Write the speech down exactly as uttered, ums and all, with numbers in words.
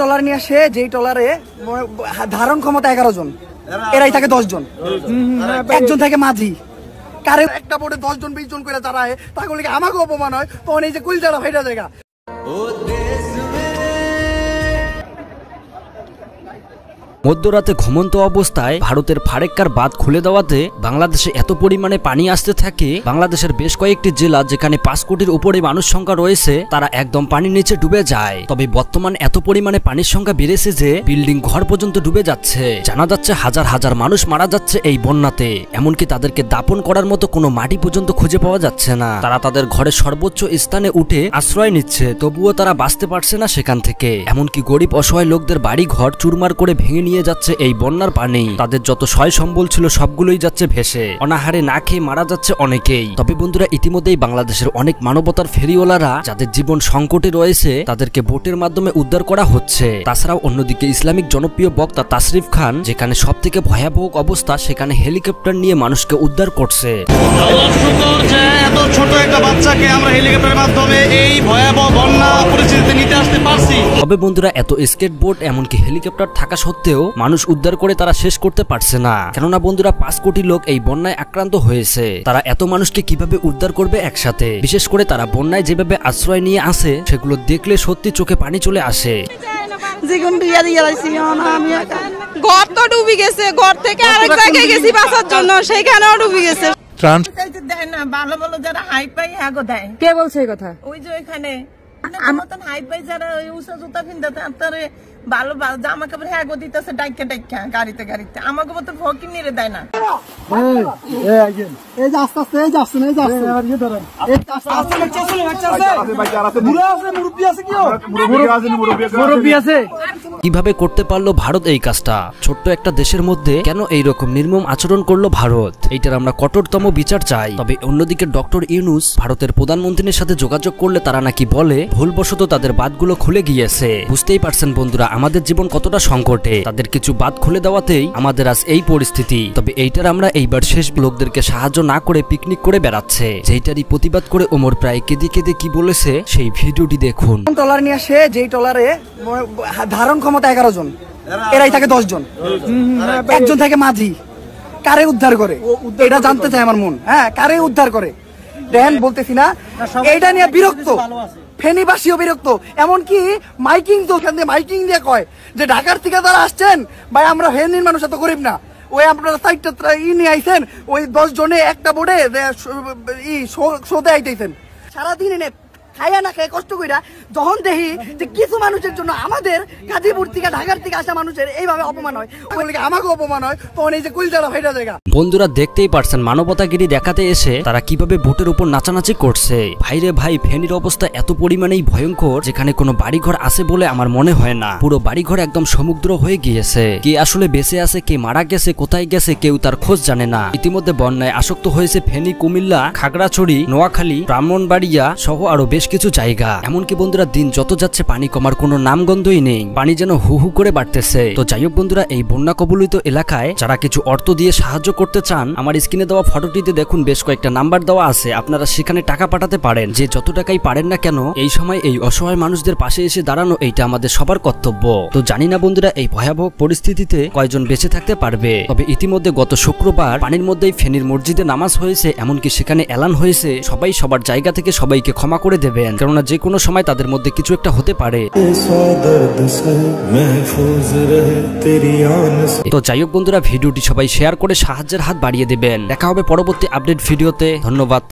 Trawler নিয়ে আসে, যেই ট্রলারে ধারণ ক্ষমতা এগারো জন, এরাই থাকে দশ জন, একজন থাকে মাঝি। কারে একটা বোর্ডে দশ জন বিশ জন করে দাঁড়ায়, তাহলে আমাকে অপমান হয়, তখন এই যে কুইলটারা ফেটা জায়গা। মধ্যরাতে ঘুমন্ত অবস্থায় ভারতের ফারেক্কার বাঁধ খুলে দেওয়াতে বাংলাদেশে এত পরিমাণে পানি আসতে থাকে, বাংলাদেশের বেশ কয়েকটি জেলা যেখানে পাঁচ কোটির উপরে মানুষ সংখ্যা রয়েছে তারা একদম পানির নিচে ডুবে যায়। তবে বর্তমান এত পরিমাণে পানির সংখ্যা বেড়েছে যে বিল্ডিং ঘর পর্যন্ত ডুবে যাচ্ছে। জানা যাচ্ছে হাজার হাজার মানুষ মারা যাচ্ছে এই বন্যাতে, এমনকি তাদেরকে দাপন করার মতো কোনো মাটি পর্যন্ত খুঁজে পাওয়া যাচ্ছে না। তারা তাদের ঘরের সর্বোচ্চ স্থানে উঠে আশ্রয় নিচ্ছে, তবুও তারা বাঁচতে পারছে না সেখান থেকে। এমনকি গরিব অসহায় লোকদের বাড়ি ঘর চুরমার করে ভেঙে নিয়ে যাচ্ছে এই বন্যার পানি। তাদের যত সয় সম্বল ছিল সবগুলোই যাচ্ছে ভেসে, অনাহারে না খেয়ে মারা যাচ্ছে অনেকেই। তবে বন্ধুরা, ইতিমধ্যেই বাংলাদেশের অনেক মানবতার ফেরিওয়ালারা যাদের জীবন সংকটে রয়েছে তাদেরকে বোটের মাধ্যমে উদ্ধার করা হচ্ছে। তাছাড়াও অন্যদিকে ইসলামিক জনপ্রিয় বক্তা তাসরিফ খান যেখানে সব থেকে ভয়াবহ অবস্থা সেখানে হেলিকপ্টার নিয়ে মানুষকে উদ্ধার করছে। এত ছোট একটা বাচ্চাকে আমরা হেলিকপ্টারের মাধ্যমে এই ভয়াবহ বন্যা পরিস্থিতিতে নিতে আসতে পারছি। তবে বন্ধুরা, এত স্কেটবোর্ড এমনকি হেলিকপ্টার থাকা সত্ত্বেও মানুষ উদ্ধার করে তারা শেষ করতে পারছে না। কেননা বন্ধুরা, পাঁচ কোটি লোক এই বন্যায় আক্রান্ত হয়েছে। তারা এত মানুষকে কিভাবে উদ্ধার করবে একসাথে? বিশেষ করে তারা বন্যায় যেভাবে আশ্রয় নিয়ে আসে সেগুলো দেখলে সত্যি চোখে পানি চলে আসে। ঘর তো ডুবে গেছে, ঘর থেকে আরেক জায়গায় গেছি বাঁচার জন্য, সেইখানেও ডুবে গেছে। দেয় না, ভালো ভালো যারা হাই পাই হ্যাগো দেয়। কে বলছে এই কথা? ওই যে ওইখানে মতন হাই পাই যারা উঁচা জুতা ফিনতে আপনার ভালো ভালো জামা কাপড় হ্যাগো দিতেছে ডাইকা ডাইকা গাড়িতে গাড়িতে, আমাকে মতন ফকির নিরে দেয় না। কিভাবে করতে পারলো ভারত এই কাজটা? ছোট্ট একটা দেশের মধ্যে কেন এইরকম নির্মম আচরণ করলো ভারত? এইটার আমরা কঠোরতম বিচার চাই। তবে অন্যদিকে ডক্টর ইউনূস ভারতের প্রধানমন্ত্রীর সাথে যোগাযোগ করলে তারা নাকি বলে ভুলবশত তাদের বাঁধগুলো খুলে গিয়েছে। বুঝতেই পারছেন বন্ধুরা আমাদের জীবন কতটা সংকটে, তাদের কিছু বাঁধ খুলে দেওয়াতেই আমাদের আজ এই পরিস্থিতি। তবে এইটার আমরা এইবার শেষ লোকদেরকে সাহায্য না করে পিকনিক করে বেড়াচ্ছে, যেইটারই প্রতিবাদ করে ওমর প্রায় কেঁদে কেঁদে কি বলেছে সেই ভিডিওটি দেখুন। ট্রলার নিয়ে আসে, যেই ট্রলারে ধারণ ক্ষমতা এগারো জন, এরাই থাকে দশ জন, একজন থাকে মাঝি। কারে উদ্ধার করে এটা জানতে চাই আমার মন। হ্যাঁ, কারে উদ্ধার করে দেখেন, বলতেছি না এইটা নিয়ে বিরক্ত, ফেনীবাসীও বিরক্ত। এমনকি মাইকিং তো মাইকিং দিয়ে কয় যে ঢাকার থেকে তারা আসছেন ভাই, আমরা ফেনীর মানুষ এত গরিব না, ওই আপনারা সাইডটা ই নিয়ে আইছেন, ওই দশ জনে একটা বোর্ডে ই শোতে আইতেছেন। সারাদিন এনে খাইয়া না খাই কষ্ট কইরা যখন দেখি যে কিছু মানুষের জন্য আমাদের গাজীপুর থেকে ঢাকার থেকে আসা মানুষের এইভাবে অপমান হয়, আমাকে অপমান হয়, তখন এই যে কুইলটারা ফেটা জায়গা। বন্ধুরা, দেখতেই পারছেন মানবতাগিরি দেখাতে এসে তারা কিভাবে বোটের উপর নাচানাচি করছে। ভাইরে ভাই, ফেনীর অবস্থা এত পরিমাণেই ভয়ঙ্কর যেখানে কোনো বাড়িঘর আছে বলে আমার মনে হয় না। পুরো বাড়িঘর একদম সমুদ্র হয়ে গিয়েছে। কে আসলে বেঁচে আছে, কে মারা গেছে, কোথায় গেছে কেউ তার খোঁজ জানে না। ইতিমধ্যে বন্যায় আসক্ত হয়েছে ফেনী, কুমিল্লা, খাগড়াছড়ি, নোয়াখালী, ব্রাহ্মণবাড়িয়া সহ আরো বেশ কিছু জায়গা। এমনকি বন্ধুরা, দিন যত যাচ্ছে পানি কমার কোনো নামগন্ধই নেই, পানি যেন হু হু করে বাড়তেছে। তো যাই হোক বন্ধুরা, এই বন্যা কবলিত এলাকায় যারা কিছু অর্থ দিয়ে সাহায্য করতে চান, আমার স্ক্রিনে দেওয়া ফটোটিতে দেখুন বেশ কয়েকটা নাম্বার দেওয়া আছে, আপনারা সেখানে টাকা পাঠাতে পারেন। যে যত টাকাই পারেন না কেন, এই সময় এই অসহায় মানুষদের পাশে এসে দাঁড়ানো এইটা আমাদের সবার কর্তব্য। তো জানি না বন্ধুরা, এই ভয়াবহ পরিস্থিতিতে কয়জন বেঁচে থাকতে পারবে। তবে ইতিমধ্যে গত শুক্রবার পানির মধ্যেই ফেনীর মসজিদে নামাজ হয়েছে, এমনকি সেখানে এলান হয়েছে সবাই সবার জায়গা থেকে সবাইকে ক্ষমা করে দেবেন, কেননা যে কোনো সময় তাদের মধ্যে কিছু একটা হতে পারে। তো যাই হোক বন্ধুরা, ভিডিওটি সবাই শেয়ার করে সাহায্যের হাত বাড়িয়ে দেবেন। দেখা হবে পরবর্তী আপডেট ভিডিওতে। ধন্যবাদ।